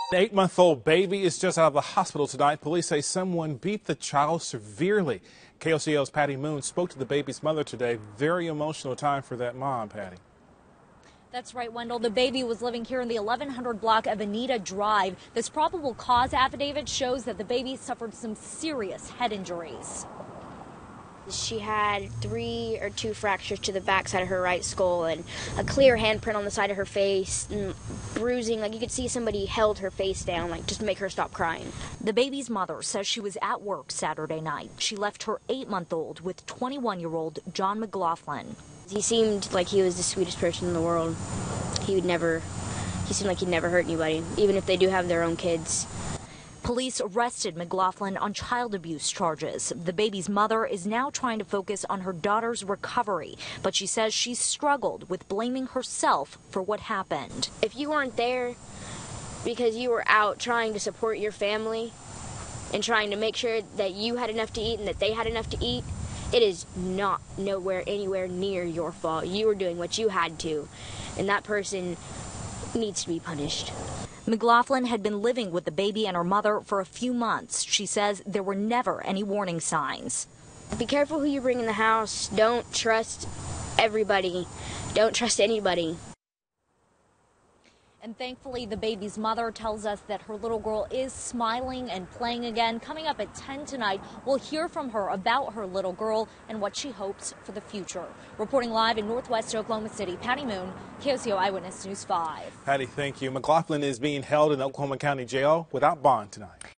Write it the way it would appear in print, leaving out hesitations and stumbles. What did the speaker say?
An 8-month-old baby is just out of the hospital tonight. Police say someone beat the child severely. KOCO's Patty Moon spoke to the baby's mother today. Very emotional time for that mom, Patty. That's right, Wendell. The baby was living here in the 1100 block of Anita Drive. This probable cause affidavit shows that the baby suffered some serious head injuries. She had 3 or 2 fractures to the back side of her right skull and a clear handprint on the side of her face and bruising. Like you could see somebody held her face down, like just to make her stop crying. The baby's mother says she was at work Saturday night. She left her 8-month-old with 21-year-old John McLaughlin. He seemed like he was the sweetest person in the world. He seemed like he'd never hurt anybody, even if they do have their own kids. Police arrested McLaughlin on child abuse charges. The baby's mother is now trying to focus on her daughter's recovery, but she says she's struggled with blaming herself for what happened. If you weren't there because you were out trying to support your family and trying to make sure that you had enough to eat and that they had enough to eat, it is not anywhere near your fault. You were doing what you had to, and that person needs to be punished. McLaughlin had been living with the baby and her mother for a few months. She says there were never any warning signs. Be careful who you bring in the house. Don't trust everybody. Don't trust anybody. And thankfully, the baby's mother tells us that her little girl is smiling and playing again. Coming up at 10 tonight, we'll hear from her about her little girl and what she hopes for the future. Reporting live in Northwest Oklahoma City, Patty Moon, KOCO Eyewitness News 5. Patty, thank you. McLaughlin is being held in Oklahoma County Jail without bond tonight.